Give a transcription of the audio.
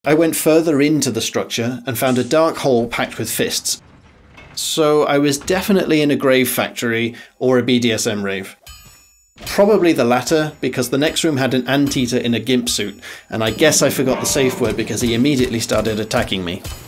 I went further into the structure and found a dark hole packed with fists. So I was definitely in a grave factory or a BDSM rave. Probably the latter, because the next room had an Anteater in a gimp suit, and I guess I forgot the safe word because he immediately started attacking me.